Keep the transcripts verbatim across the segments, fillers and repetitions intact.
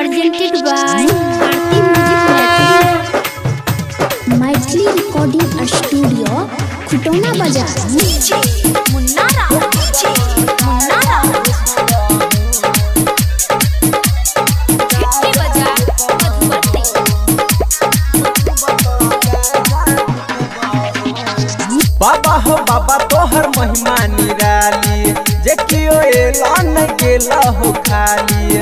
presented by Mythili Recording Studio, Khutona Bazaar. बाबा हो बाबा तोहर महिमा निराली, जे कियो एलान गेला हो खाली।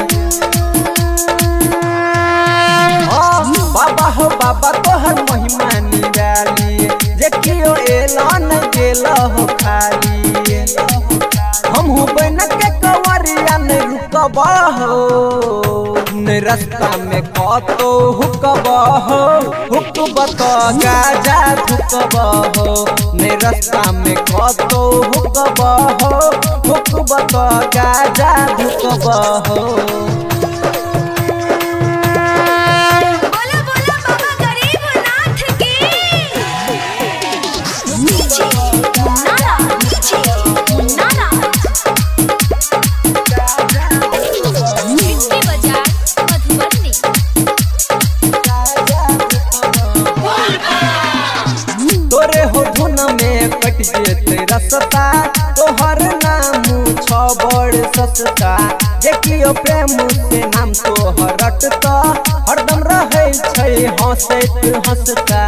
बाबा हो बाबा तोहर महिमा निराली, जे कियो एलान गेला हो खाली। हमहू बन के कंवरिया ने रुकबा हो, ने रास्ता में कतो हुकबा हो, हुकबा तो गाजा धुकबा हो। ने रास्ता में कतो हुकबा हो, हुकबा तो गाजा धुकबा हो। तोरे हो धुन में कट जेते रसता, तोहर नाम छ बड़ सस्ता। देखियो प्रेम से नाम तोहर रटता, हरदम रहे छै हंसैत हंसता।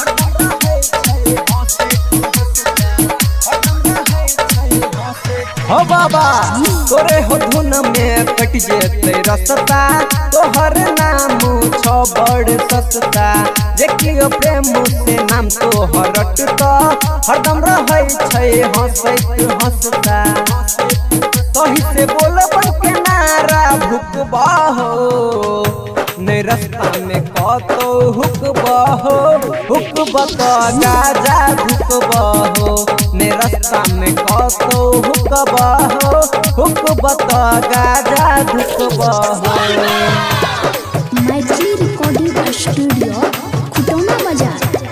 हो बाबा तोरे हो धुन में कट जेते रसता, तोहर नाम छ बड़ सस्ता। देखियो प्रेम से नाम तोहर रटता, हरदम रहे छै हंसैत हंसता। तही से बोलब के नारा भुकबा हो, ने रास्ता में कतो हुकबा हो, हुकबा तो गाजा धुकबा हो। ने रास्ता में कतो हुकबा हो, हुकबा तो गाजा धुकबा हो। Mythili Recording Studio, Khutona Bazaar.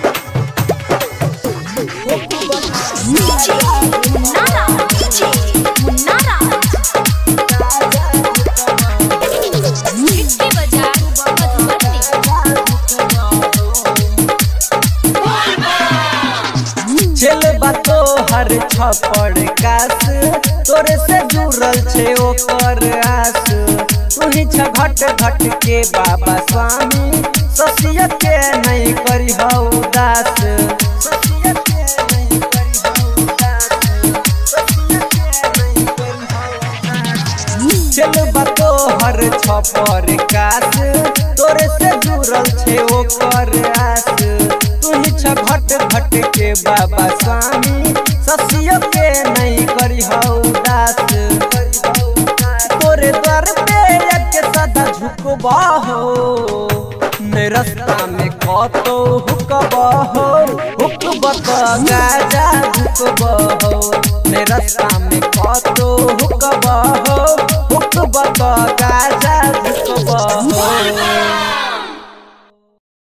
चल बातो हर छपड़ कास, तोरे से जुड़ल छे ओकर आस। तू ही छ घट घट के बाबा स्वामी, ससिया के नहीं करी हो उदास। ससिया के नहीं करी हो उदास, ससिया के नहीं करी हो उदास। चल बातो हर छपड़ कास, तोरे से जुड़ल छे ओकर आस। तू ही छ घट घट के बाबा स्वामी, ससिया के नहीं करी हो उदास। तोरे द्वार पे एक सदा झुकबा हो, ने रास्ता में कतो हुकबा हो, हुकबा तो गाजा धुकबा हो। ने रास्ता में कतो